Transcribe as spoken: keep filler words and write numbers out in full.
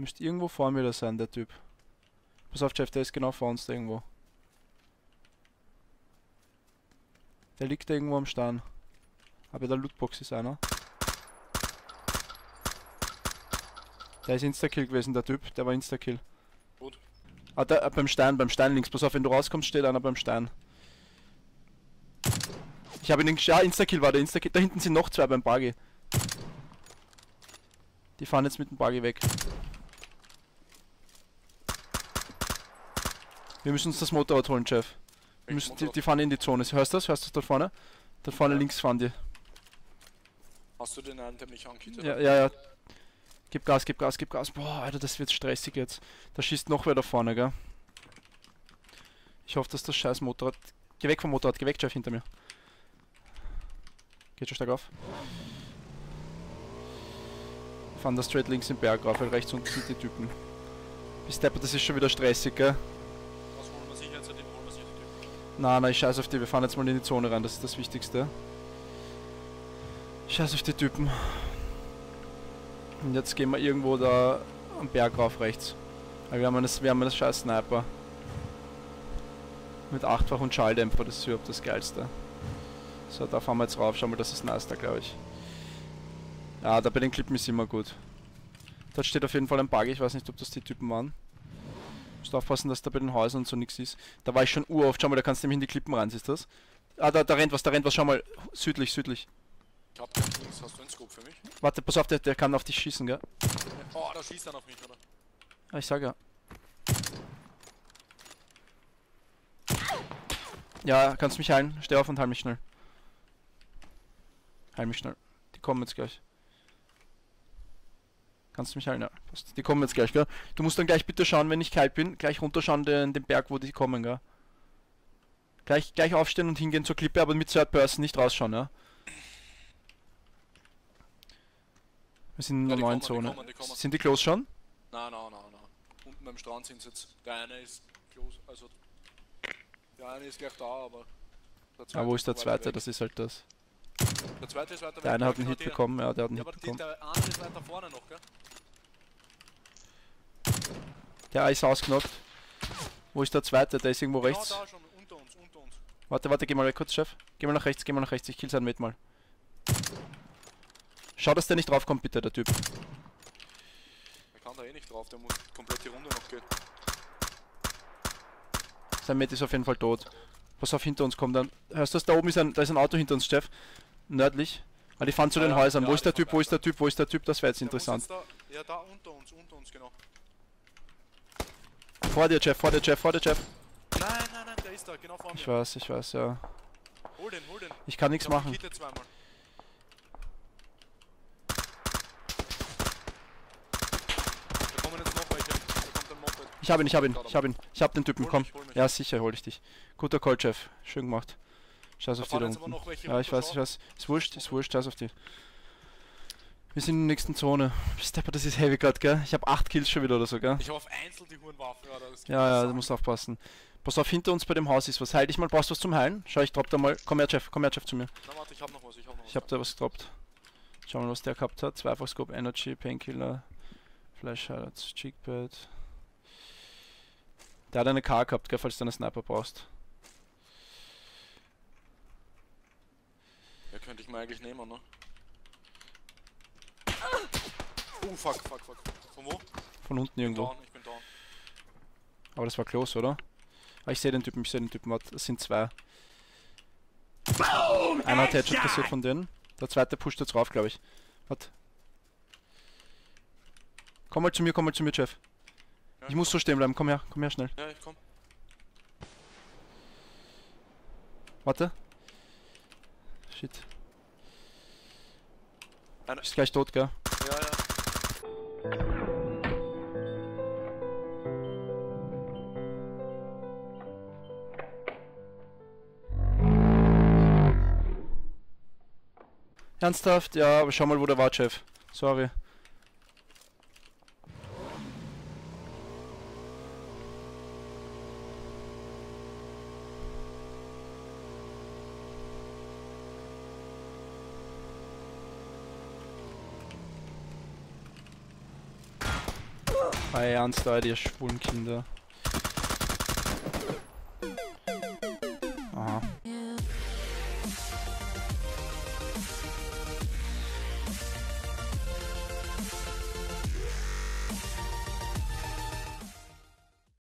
Müsste irgendwo vor mir da sein, der Typ. Pass auf, Jeff, der ist genau vor uns da irgendwo. Der liegt da irgendwo am Stein. Aber der Lootbox ist einer. Der ist Insta-Kill gewesen, der Typ. Der war Insta-Kill. Gut. Ah, da, äh, beim Stein, beim Stein links. Pass auf, wenn du rauskommst, steht einer beim Stein. Ich habe ihn... Ja, Insta-Kill war der Insta-Kill. Da hinten sind noch zwei beim Buggy. Die fahren jetzt mit dem Buggy weg. Wir müssen uns das Motorrad holen, Jeff. Wir müssen, die, die fahren in die Zone. Hörst du das? Hörst du das da vorne? Da vorne ja. Links fahren die. Hast du den einen, der mich ankittet? Ja, ja, ja. Gib Gas, gib Gas, gib Gas. Boah, Alter, das wird stressig jetzt. Da schießt noch wer da vorne, gell? Ich hoffe, dass das scheiß Motorrad... Geh weg vom Motorrad, geh weg, Jeff, hinter mir. Geht schon stark auf. Wir fahren da straight links im Berg rauf, weil rechts unten sind die Typen. Bis Stepper, das ist schon wieder stressig, gell? Was holen wir sicher jetzt? Den holen wir sicher die Typen. Nein, nein, ich scheiß auf die. Wir fahren jetzt mal in die Zone rein, das ist das Wichtigste. Scheiß auf die Typen. Und jetzt gehen wir irgendwo da am Berg rauf rechts. Weil wir haben einen, wir haben einen scheiß Sniper. Mit achtfach und Schalldämpfer, das ist überhaupt das Geilste. So, da fahren wir jetzt rauf. Schau mal, das ist nice da, glaube ich. Ja, da bei den Klippen ist immer gut. Dort steht auf jeden Fall ein Bug, ich weiß nicht, ob das die Typen waren. Musst aufpassen, dass da bei den Häusern und so nichts ist. Da war ich schon uroft, schau mal, da kannst du nämlich in die Klippen rein, siehst du das? Ah, da, da rennt was, da rennt was, schau mal. Südlich, südlich. Ich hab keinen Dings, hast du einen Scope für mich? Warte, pass auf, der, der kann auf dich schießen, gell? Oh, da schießt er auf mich, oder? Ah, ich sag ja. Ja, kannst du mich heilen? Steh auf und heil mich schnell. Heil mich schnell. Die kommen jetzt gleich. Kannst du mich heilen? Ja, passt. Die kommen jetzt gleich, gell? Du musst dann gleich bitte schauen, wenn ich kalt bin, gleich runterschauen den, den Berg, wo die kommen, gell? Gleich, gleich aufstehen und hingehen zur Klippe, aber mit Third Person nicht rausschauen, ja? Wir sind in der ja, neuen kommen, Zone. Die kommen, die kommen. Sind die close schon? Nein, nein, nein, nein. Unten beim Strand sind sie jetzt. Der eine ist close, also... Der eine ist gleich da, aber... Ah, wo ist der zweite? Weg. Das ist halt das. Der zweite ist weiter weg. Der eine hat einen Hit der. bekommen, ja, der hat einen ja, Hit aber bekommen. Die, der andere ist weiter vorne noch, gell? Der ist ausgenockt. Wo ist der zweite? Der ist irgendwo genau rechts. Da schon, unter uns, unter uns. Warte, warte, geh mal weg kurz, Chef. Geh mal nach rechts, geh mal nach rechts, ich kill sein mit mal. Schau, dass der nicht draufkommt, bitte, der Typ. Der kann da eh nicht drauf, der muss komplett die Runde noch gehen. Sein Met ist auf jeden Fall tot. Pass auf, hinter uns kommt dann. Hörst du das? Da oben ist ein, da ist ein Auto hinter uns, Jeff. Nördlich. Ah, die fahren zu ja, den Häusern. Ja, wo ist der Typ? Wo ist der Typ? Wo ist der Typ? Das wäre jetzt der interessant. Jetzt da, ja, da unter uns, unter uns, genau. Vor dir, Jeff, vor dir, Jeff, vor dir, Jeff. Nein, nein, nein, der ist da, genau vor mir. Ich weiß, ich weiß, ja. Hol den, hol den. Ich kann nichts machen. Da kommen jetzt noch welche. Da kommt ein Moped. Ich hab ihn, ich hab ihn, ich hab ihn. Ich hab den Typen, komm. Ja, sicher, hol ich dich. Guter Call, Chef. Schön gemacht. Scheiß auf die da unten. Ja, ich weiß, ich weiß. Ist wurscht, ist wurscht, scheiß auf die. Wir sind in der nächsten Zone. Stepper, das ist heavy grad, gell? Ich hab acht Kills schon wieder oder so, gell? Ich hab auf Einzel die Hurenwaffe, ja. Ja, ja, du musst aufpassen. Pass auf, hinter uns bei dem Haus ist was. Heil dich mal, brauchst du was zum Heilen? Schau, ich drop da mal. Komm her, Jeff, komm her, Jeff, zu mir. Na, warte, ich hab noch was, ich hab noch was. Ich hab da was gedroppt. Schau mal, was der gehabt hat. Zweifach Scope, Energy, Painkiller, Flash Highlights, Cheekpad. Der hat eine K gehabt, gell, falls du einen Sniper brauchst. Ja, könnte ich mir eigentlich nehmen, ne? Oh, fuck, fuck, fuck. Von wo? Von unten irgendwo. Down, ich bin down. Aber das war close, oder? Ah, ich sehe den Typen, ich sehe den Typen. Das sind zwei. Boom, einer hat Headshot kassiert von denen. Der zweite pusht jetzt rauf, glaube ich. Warte. Komm mal zu mir, komm mal zu mir, Jeff. Ja, ich muss so stehen bleiben, komm her, komm her schnell. Ja, ich komm. Warte. Shit. Einer ist gleich tot, gell? Ja, ja. Ernsthaft? Ja, aber schau mal, wo der war, Chef. Sorry. Ei, ernst, Leute, ihr schwulen Kinder.